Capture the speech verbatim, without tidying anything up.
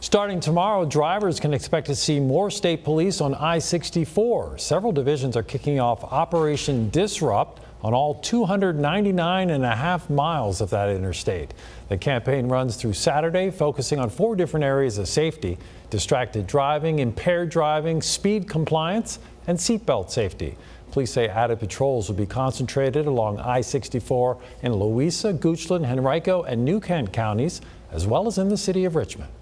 Starting tomorrow, drivers can expect to see more state police on I sixty-four. Several divisions are kicking off Operation DISSrupt on all two hundred ninety-nine and a half miles of that interstate. The campaign runs through Saturday, focusing on four different areas of safety: distracted driving, impaired driving, speed compliance, and seatbelt safety. Police say added patrols will be concentrated along I sixty-four in Louisa, Goochland, Henrico, and New Kent counties, as well as in the city of Richmond.